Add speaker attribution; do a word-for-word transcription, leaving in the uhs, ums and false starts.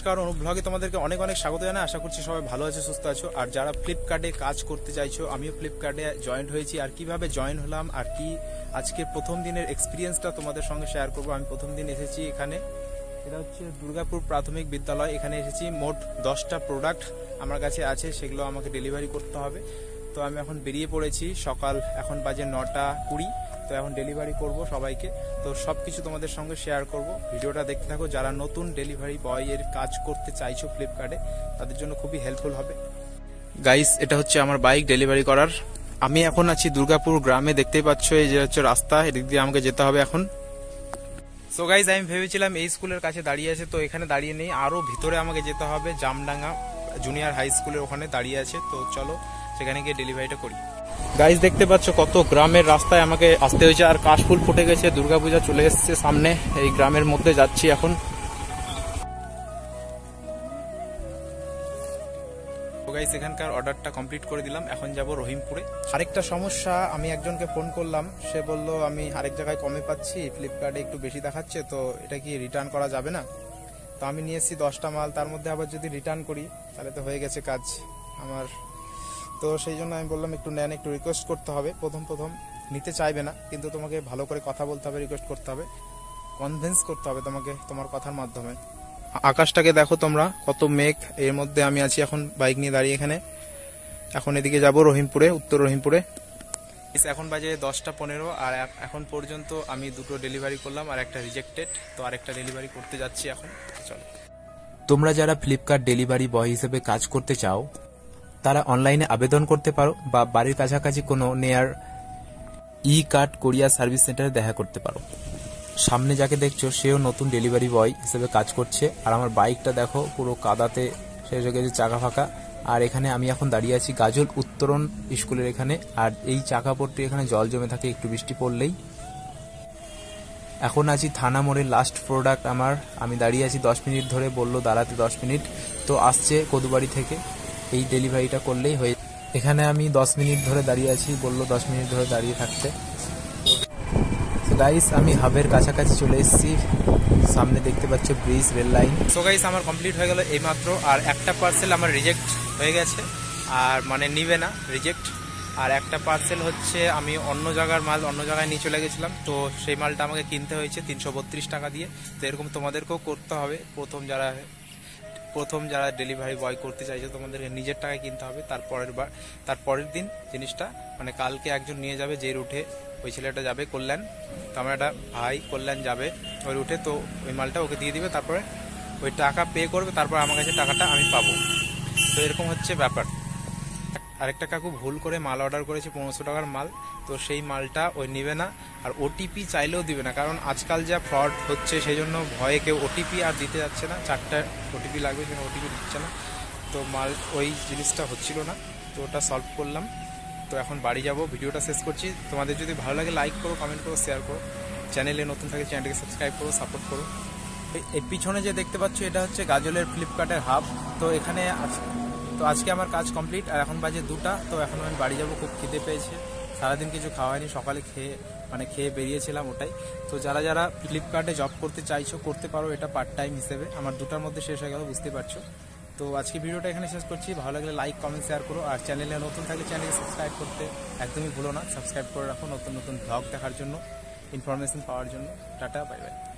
Speaker 1: নমস্কার, অনুপ ব্লগে তোমাদেরকে অনেক অনেক স্বাগত জানাই। আশা করছি সবাই ভালো আছে, সুস্থ আছো। আর যারা ফ্লিপকার্টে কাজ করতে চাইছো, আমিও ফ্লিপকার্টে জয়েন্ট হয়েছি। আর কিভাবে জয়েন হলাম আর কি আজকে প্রথম দিনের এক্সপিরিয়েন্সটা তোমাদের সঙ্গে শেয়ার করবো। আমি প্রথম দিন এসেছি এখানে, এটা হচ্ছে দুর্গাপুর প্রাথমিক বিদ্যালয়। এখানে এসেছি, মোট দশটা প্রোডাক্ট আমার কাছে আছে, সেগুলো আমাকে ডেলিভারি করতে হবে। তো আমি এখন বেরিয়ে পড়েছি, সকাল এখন বাজে নটা কুড়ি। তো এখন ডেলিভারি করব সবাইকে, তো সবকিছু তোমাদের সঙ্গে শেয়ার করব। ভিডিওটা দেখতে থাকো। যারা নতুন ডেলিভারি বয় এর কাজ করতে চাইছো ফ্লিপকার্টে, তাদের জন্য খুবই হেল্পফুল হবে। গাইস, এটা হচ্ছে আমার বাইক ডেলিভারি করার। আমি এখন আছি দুর্গাপুর গ্রামে, দেখতেই পাচ্ছ এই যে হচ্ছে রাস্তা, এদিক দিয়ে আমাকে যেতে হবে এখন। সো গাইস, আমি ভেবেছিলাম এই স্কুলের কাছে দাঁড়িয়ে আছে, তো এখানে দাঁড়িয়ে নেই, আরো ভিতরে আমাকে যেতে হবে। জামডাঙ্গা জুনিয়র হাই স্কুলের ওখানে দাঁড়িয়ে আছে। তো চলো সেখানে গিয়ে ডেলিভারিটা করি। গাইস, দেখতে পাচ্ছ কত গ্রামের রাস্তায় আমাকে আসতে হয়েছে, আর কাশফুল ফুটে গেছে, দুর্গাপূজা চলে এসেছে সামনে। এই গ্রামের মধ্যে যাচ্ছি এখন। গাইস, এখানকার অর্ডারটা কমপ্লিট করে দিলাম, এখন যাব রহিমপুরে। আরেকটা সমস্যা, আমি একজনকে ফোন করলাম, সে বলল আমি আরেক জায়গায় কমে পাচ্ছি, ফ্লিপকার্টে একটু বেশি দেখাচ্ছে, তো এটা কি রিটার্ন করা যাবে না? তো আমি নিয়ে এসেছি দশটা মাল, তার মধ্যে আবার যদি রিটার্ন করি তাহলে তো হয়ে গেছে কাজ আমার। তো সেই জন্য আমি বললাম একটু নেন, একটু রিকোয়েস্ট করতে হবে। প্রথম প্রথম নিতে চাইবে না, কিন্তু তোমাকে ভালো করে কথা বলতে হবে, রিকোয়েস্ট করতে হবে, কনভিন্স করতে হবে তোমাকে তোমার কথার মাধ্যমে। আকাশটাকে দেখো তোমরা, কত মেঘ, এর মধ্যে আমি আছি এখন বাইক নিয়ে দাঁড়িয়ে এখানে। এখন এদিকে যাব রহিমপুরে, উত্তর রহিমপুরে। এখন বাজে দশটা পনেরো, আর এখন পর্যন্ত আমি দুটো ডেলিভারি করলাম আর একটা রিজেক্টেড। তো আরেকটা ডেলিভারি করতে যাচ্ছি এখন। চলো।
Speaker 2: তোমরা যারা ফ্লিপকার্ট ডেলিভারি বয় হিসেবে কাজ করতে চাও, তারা অনলাইনে আবেদন করতে পারো, বা বাড়ির কাছাকাছি কোনো নেয়ার ই কার্ট কোরিয়ার সার্ভিস সেন্টারে দেখা করতে পারো। সামনে যাকে দেখছো সেও নতুন ডেলিভারি বয় হিসেবে কাজ করছে। আর আমার বাইকটা দেখো পুরো কাদাতে শেষ হয়ে গেছে, চাকা ফাঁকা। আর এখানে আমি এখন দাঁড়িয়ে আছি গাজল উত্তরণ স্কুলের এখানে। আর এই চাকা পট্টি এখানে জল জমে থাকে একটু বৃষ্টি পড়লেই। এখন আছি থানা মোড়ের লাস্ট প্রোডাক্ট আমার। আমি দাঁড়িয়ে আছি দশ মিনিট ধরে, বললো দাঁড়াতে দশ মিনিট। তো আসছে কদুবাড়ি থেকে, এই ডেলিভারিটা করলেই হয়ে। এখানে আমি দশ মিনিট ধরে দাঁড়িয়ে আছি, বললো দশ মিনিট ধরে দাঁড়িয়ে থাকতে। তো গাইস, আমি হাবের কাছাকাছি চলে এসেছি, সামনে দেখতে পাচ্ছ bridge, rail line.
Speaker 1: So guys, আমার কমপ্লিট হয়ে গেল এইমাত্র। আর একটা পার্সেল আমার রিজেক্ট হয়ে গেছে, আর মানে নিবে না, রিজেক্ট। আর একটা পার্সেল হচ্ছে আমি অন্য জায়গার মাল অন্য জায়গায় নিয়ে চলে গেছিলাম, তো সেই মালটা আমাকে কিনতে হয়েছে তিনশো বত্রিশ টাকা দিয়ে। তো এরকম তোমাদেরকেও করতে হবে। প্রথম যারা প্রথম যারা ডেলিভারি বয় করতে চাইছে, তোমাদেরকে নিজের টাকায় কিনতে হবে। তারপরের বার তারপরের দিন জিনিসটা মানে কালকে একজন নিয়ে যাবে, যে রুটে ওই ছেলেটা যাবে কল্যাণ। তো আমার একটা ভাই কল্যাণ যাবে ওই রুটে, তো ওই মালটা ওকে দিয়ে দিবে, তারপরে ওই টাকা পে করবে, তারপর আমার কাছে টাকাটা আমি পাবো। তো এরকম হচ্ছে ব্যাপার। আরেকটা কাকু ভুল করে মাল অর্ডার করেছে পনেরোশো টাকার মাল, তো সেই মালটা ওই নেবে না, আর ওটিপি চাইলেও দিবে না। কারণ আজকাল যা ফ্রড হচ্ছে, সেই জন্য ভয়ে কেউ ওটিপি আর দিতে যাচ্ছে না। চারটা ওটিপি লাগবে, সেটা ওটিপি দিচ্ছে না। তো মাল ওই জিনিসটা হচ্ছিল না, তো ওটা সলভ করলাম। তো এখন বাড়ি যাব, ভিডিওটা শেষ করছি। তোমাদের যদি ভালো লাগে লাইক করো, কমেন্ট করো, শেয়ার করো। চ্যানেলে নতুন থাকে চ্যানেলকে সাবস্ক্রাইব করো, সাপোর্ট করো। এই পিছনে যে দেখতে পাচ্ছ, এটা হচ্ছে গাজলের ফ্লিপকার্টের হাব। তো এখানে তো আজকে আমার কাজ কমপ্লিট, আর এখন বাজে দুটা। তো এখন আমি বাড়ি যাব, খুব খিদে পেয়েছে, সারাদিন কিছু খাওয়া হয়নি, সকালে খেয়ে মানে খেয়ে বেরিয়েছিলাম ওটাই। তো যারা যারা ফ্লিপকার্টে জব করতে চাইছো, করতে পারো, এটা পার্ট টাইম হিসেবে। আমার দুটার মধ্যে শেষ হয়ে গেল, বুঝতে পারছো। তো আজকে ভিডিওটা এখানে শেষ করছি। ভালো লাগলে লাইক, কমেন্ট, শেয়ার করো। আর চ্যানেলে নতুন থাকলে চ্যানেলকে সাবস্ক্রাইব করতে একদমই ভুলো না। সাবস্ক্রাইব করে রাখো নতুন নতুন ব্লগ দেখার জন্য, ইনফরমেশন পাওয়ার জন্য। Tata, bye by.